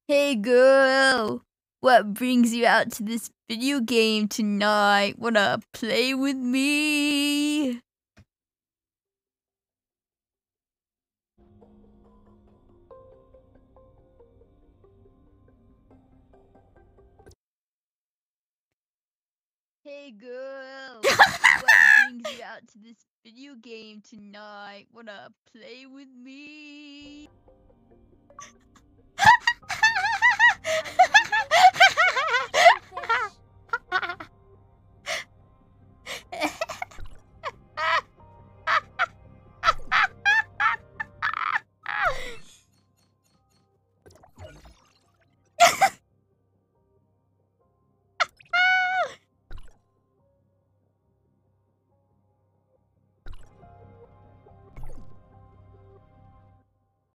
Hey girl, what brings you out to this video game tonight? Wanna play with me? Hey girl, what brings you out to this video game tonight? Wanna play with me?